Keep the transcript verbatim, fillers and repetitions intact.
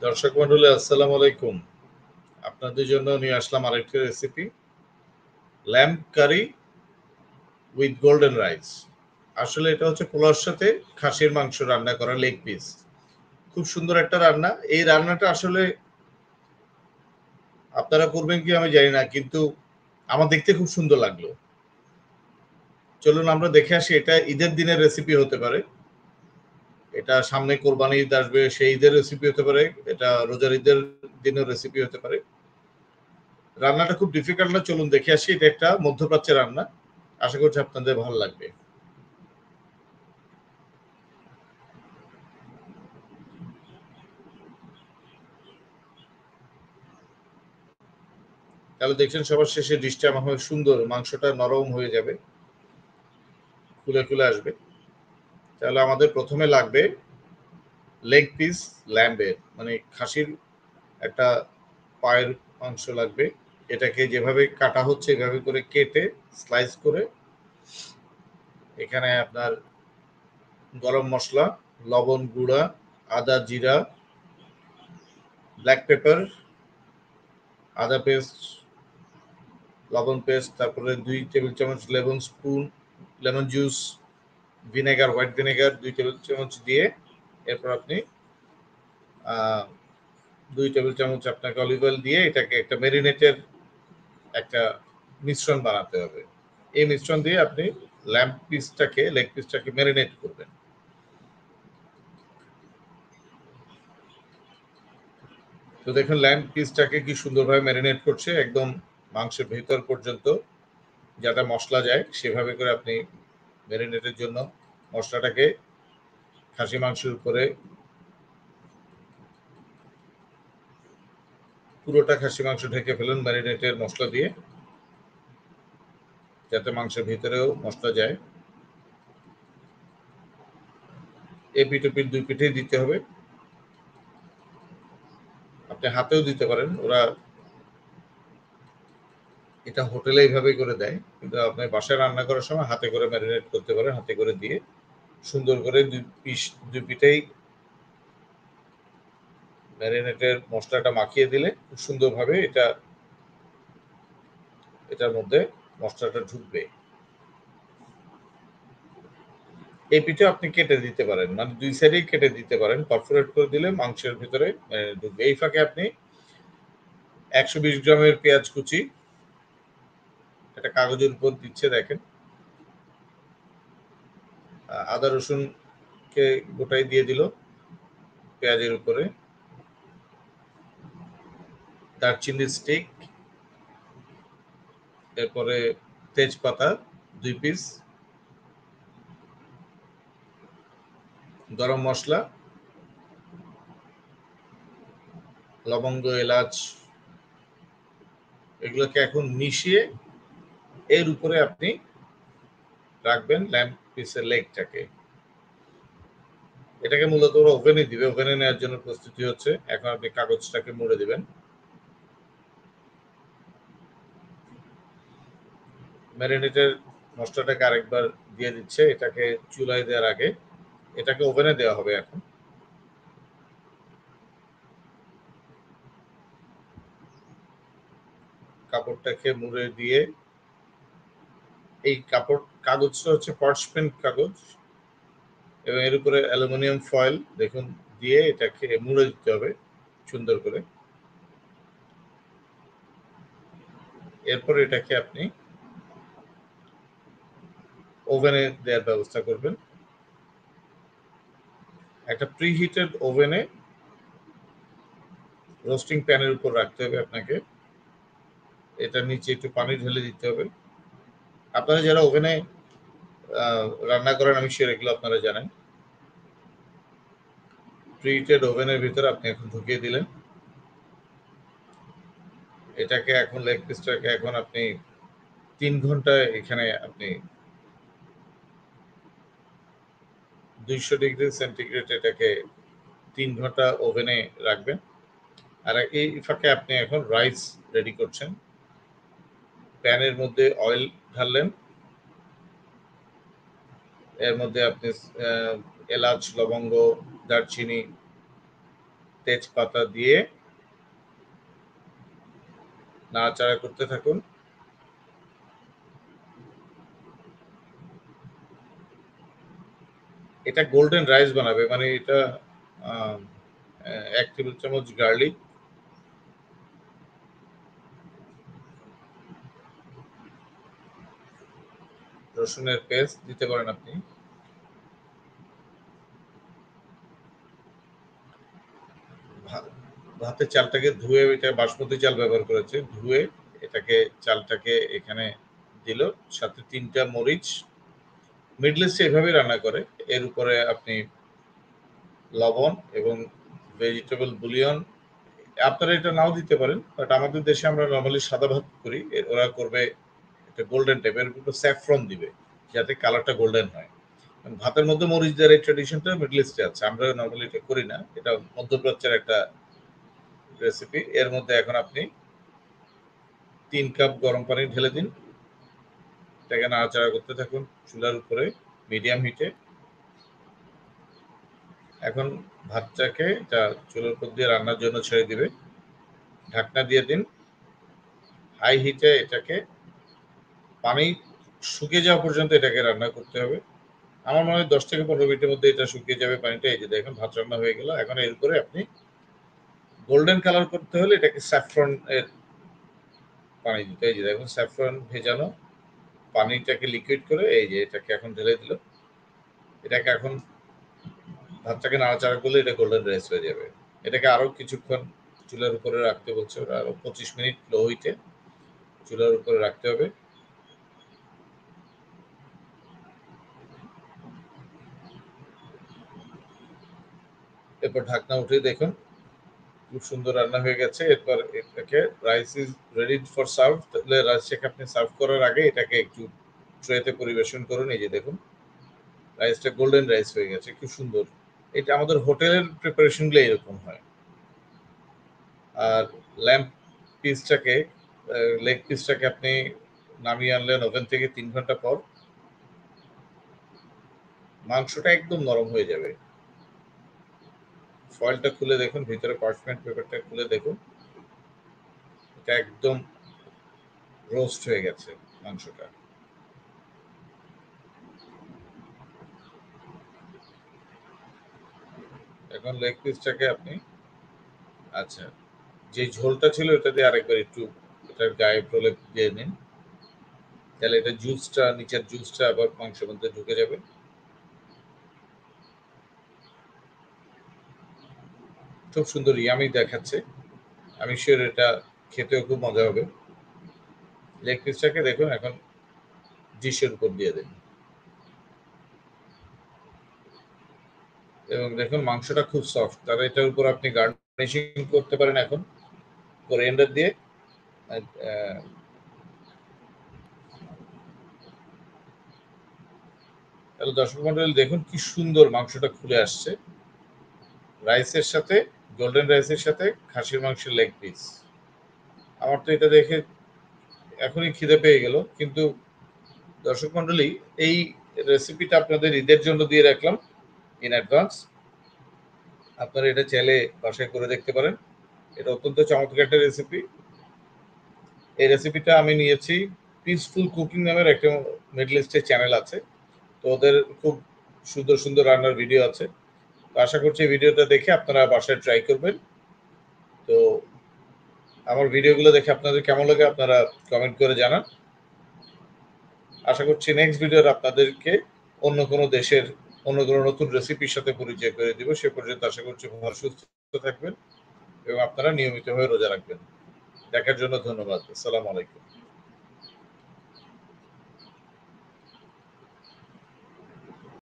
দর্শক মন্ডলী আসসালামু আলাইকুম। আপনাদের জন্য নিয়ে আসলাম আরেকটি recipe, lamb curry with golden rice. আসলে এটা হচ্ছে পোলাওর সাথে খাসির মাংস রান্না করা লেগ পিস। খুব সুন্দর একটা রান্না। এই রান্নাটা আসলে আপনারা করবেন কি আমি জানি না, কিন্তু আমার দেখতে খুব সুন্দর লাগলো। চলুন আমরা দেখে আসি। এটা ঈদের দিনের রেসিপি হতে পারে, এটা সামনে কোরবানি ঈদ আসবে, সেই ঈদের রেসিপি হতে পারে, এটা রোজার ঈদের দিনের রেসিপি হতে পারে। রান্নাটা খুব ডিফিকাল্ট না, চলুন দেখে আসি। এটা একটা মধ্যপ্রাচ্যের রান্না, আশা করছি আপনাদের ভালো লাগবে। তাহলে দেখছেন সবার শেষে ডিশটা আমার হয় সুন্দর, মাংসটা নরম হয়ে যাবে, ফুলে ফুলে আসবে। তাহলে আমাদের প্রথমে লাগবে লেগ পিস ল্যাম্বের, মানে খাসির একটা পায়ের মাংস লাগবে। এটাকে যেভাবে কাটা হচ্ছে এভাবে করে কেটে স্লাইস করে এখানে আপনার গরম মশলা, লবণ গুঁড়া, আদা জিরা, ব্ল্যাক পেপার, আদা পেস্ট, লবণ পেস্ট, তারপরে দুই টেবিল চামচ lemon spoon lemon juice, vinegar, white vinegar দুই টেবিল চামচ দিয়ে এরপর আপনি দুই টেবিল চামচ আপনাকে অলিভ অয়েল দিয়ে এটাকে একটা ম্যারিনেটের একটা মিশ্রণ বানাতে হবে। এই মিশ্রণ দিয়ে আপনি ল্যাম্প পিসটাকে লেগ পিসটাকে ম্যারিনেট করবেন। তো দেখুন ল্যাম্প পিসটাকে কি সুন্দরভাবে ম্যারিনেট করছে, একদম মাংসের ভেতর পর্যন্ত যাতে মশলা যায় সেভাবে করে আপনি ম্যারিনেটের জন্য মশলাটাকে খাসি মাংসের উপরে পুরোটা খাসি মাংস ঢেকে ফেলুন ম্যারিনেটের মশলা দিয়ে, যাতে মাংসের ভিতরেও মশলা যায়। এই পিঠ পিঠ দুই পিঠেই দিতে হবে, আপনি হাতেও দিতে পারেন, ওরা এটা হোটেলে এইভাবে করে দেয়, কিন্তু আপনি বাসায় রান্না করার সময় হাতে করে ম্যারিনেট করতে পারেন। হাতে করে দিয়ে সুন্দর করে দুই পিস দুই পিঠেই ম্যারিনেটের মশলাটা মাখিয়ে দিলে খুব সুন্দরভাবে এটা এটার মধ্যে মশলাটা ঢুকবে। এই পিঠে আপনি কেটে দিতে পারেন, মানে দুই সাইডেই কেটে দিতে পারেন, পারফোরেট করে দিলে মাংসের ভিতরে ঢুকবে। এই ফাঁকে আপনি একশো বিশ গ্রামের পেঁয়াজ কুচি একটা কাগজের উপর দিচ্ছে দেখেন, আদা রসুনকে গোটাই দিয়ে দিল পেঁয়াজের উপরে, দারচিনি স্টিক, এরপরে তেজপাতা দুই পিস, গরম মশলা, লবঙ্গ, এলাচ, এগুলোকে এখন মিশিয়ে এর উপরে আপনি রাখবেন ল্যাম্প পিসের লেগটাকে। এটাকে মূলত ওরা ওভেনে দিবে, ওভেনে নেওয়ার জন্য প্রস্তুতি হচ্ছে। এখন আপনি কাগজটাকে মুড়ে দিবেন, ম্যারিনেটের মশলাটাকে আরেকবার দিয়ে দিচ্ছে এটাকে চুলায় দেওয়ার আগে। এটাকে ওভেনে দেওয়া হবে। এখন কাপড়টাকে মুড়ে দিয়ে, এই কাপড় কাগজটা হচ্ছে পার্চমেন্ট কাগজ এবং এর উপরে অ্যালুমিনিয়াম ফয়েল দেখুন দিয়ে এটাকে মুড়ে দিতে হবে সুন্দর করে। এরপর এটাকে আপনি ওভেনে দেওয়ার ব্যবস্থা করবেন। একটা প্রিহিটেড ওভেনে রোস্টিং প্যানের উপর রাখতে হবে আপনাকে, এটা নিচে একটু পানি ঢেলে দিতে হবে। আপনারা যারা ওভেনে রান্না করেন আমি শিওর এগুলো আপনারা জানেন। প্রিহিটেড ওভেনের ভিতরে আপনি এখন ঢুকিয়ে দিলেন এটাকে। এখন লেগ পিসটাকে এখন আপনি তিন ঘন্টা এখানে আপনি দুইশো ডিগ্রি সেন্টিগ্রেড এটাকে তিন ঘন্টা ওভেনে রাখবেন। আর এই ফাঁকে আপনি এখন রাইস রেডি করছেন। প্যানের মধ্যে অয়েল ঢাললেন, এর মধ্যে আপনি এলাচ, লবঙ্গ, দারচিনি, তেজপাতা দিয়ে নাড়াচাড়া করতে থাকুন। এটা গোল্ডেন রাইস বানাবে, মানে এটা এক টেবিল চামচ গার্লিক, রসুনের পেস্ট দিতে পারেন আপনি। ভাতের চালটাকে ধুয়ে, এটা বাসমতি চাল ব্যবহার করেছে, ধুয়ে এটাকে চালটাকে এখানে দিল, সাথে তিনটা মরিচ। মিডল ইস্টে এভাবে রান্না করে। এর উপরে আপনি লবণ এবং ভেজিটেবল বুলিয়ন, আপনারা এটা নাও দিতে পারেন, বাট আমাদের দেশে আমরা নর্মালি সাদা ভাত করি, ওরা করবে এটা গোল্ডেন টাইপের, একটু স্যাফরন দিবে যাতে কালারটা গোল্ডেন হয়। ভাতের মধ্যে মরিচ দেওয়ার এই ট্রেডিশনটা মিডল ইস্টে আছে, আমরা নর্মালি এটা করি না, এটা মধ্যপ্রাচ্যের একটা রেসিপি। এর মধ্যে এখন আপনি তিন কাপ গরম পানি ঢেলে দিন, এটাকে নাড়াচাড়া করতে থাকুন চুলার উপরে মিডিয়াম হিটে। এখন ভাতটাকে এটা চুলার উপর দিয়ে রান্নার জন্য ছেড়ে দিবে, ঢাকনা দিয়ে দিন হাই হিটে। এটাকে পানি শুকিয়ে যাওয়া পর্যন্ত এটাকে রান্না করতে হবে। আমার মনে হয় দশ থেকে পনেরো মিনিটের মধ্যে এটা শুকিয়ে যাবে পানিটা। এই যে দেখুন ভাত রান্না হয়ে গেল। এখন এর উপরে আপনি গোল্ডেন কালার করতে হলে এটাকে স্যাফরন এর পানি দিতে। এই যে দেখুন স্যাফরন ভেজানো পানিটাকে লিকুইড করে এই যে এটাকে এখন ঢেলে দিল। এটাকে এখন ভাতটাকে নাড়াচাড়া করলে এটা গোল্ডেন রাইস হয়ে যাবে। এটাকে আরো কিছুক্ষণ চুলার উপরে রাখতে বলছে ওরা, আরো পঁচিশ মিনিট লো হিটে চুলার উপরে রাখতে হবে। এরপর ঢাকনা উঠে দেখুন খুব সুন্দর রান্না হয়ে গেছে। এরপর এটাকে rice is ready for serve. তাহলে রাইসটাকে আপনি সার্ভ করার আগে এটাকে একটু ট্রেতে পরিবেশন করুন। এই যে দেখুন রাইসটা গোল্ডেন রাইস হয়ে গেছে, খুব সুন্দর। এটা আমাদের হোটেলের প্রিপারেশনগুলো এরকম হয়। আর ল্যাম্প পিসটাকে, লেগ পিসটাকে আপনি নামিয়ে আনলেন ওভেন থেকে তিন ঘন্টা পর, মাংসটা একদম নরম হয়ে যাবে। ফয়েলটা খুলে দেখুন, ভিতরে পার্চমেন্ট পেপারটা খুলে দেখুন, এটা একদম রোস্ট হয়ে গেছে মাংসটা। এখন লেগ পিসটাকে আপনি, আচ্ছা, যে ঝোলটা ছিল ওটা দিয়ে আরেকবার একটু এটার গায়ে প্রলেপ দিয়ে নিন, তাহলে এটা জুসটা, নিচের জুসটা আবার মাংসের মধ্যে ঢুকে যাবে। খুব সুন্দর ইয়ামি দেখাচ্ছে, আমি শিওর এটা খেতেও খুব মজা হবে। লেগ পিসটাকে দেখুন এখন ডিশের উপর দিয়ে দিন, এবং দেখুন মাংসটা খুব সফট। তাহলে এটার উপর আপনি গার্নিশিং করতে পারেন এখন কোরিয়ান্ডার দিয়ে। তাহলে দর্শক মন্ডলী দেখুন কি সুন্দর মাংসটা খুলে আসছে রাইসের সাথে, গোল্ডেন রাইসের সাথে খাসির মাংসের লেগ পিস। আমার তো এটা দেখে এখনই খিদে পেয়ে গেল। কিন্তু দর্শক মন্ডলী, এই রেসিপিটা আপনাদের ঈদের জন্য দিয়ে রাখলাম ইন অ্যাডভান্স। আপনারা এটা চাইলে বাসায় করে দেখতে পারেন। এটা অত্যন্ত চমৎকার একটা রেসিপি। এই রেসিপিটা আমি নিয়েছি পিসফুল কুকিং নামের একটা মিডল ইস্টের চ্যানেল আছে, তো ওদের খুব সুন্দর সুন্দর রান্নার ভিডিও আছে। তো আশা করছি এই ভিডিওটা দেখে আপনারা বাসায় ট্রাই করবেন। তো আমার ভিডিওগুলো দেখে আপনাদের কেমন লাগে আপনারা কমেন্ট করে জানান। আশা করছি নেক্সট ভিডিওর আপনাদেরকে অন্য কোনো দেশের অন্য কোনো নতুন রেসিপির সাথে পরিচয় করে দিব। সে পর্যন্ত আশা করছি ভালো সুস্থ থাকবেন এবং আপনারা নিয়মিতভাবে রোজা রাখবেন। দেখার জন্য ধন্যবাদ। আসসালামু আলাইকুম।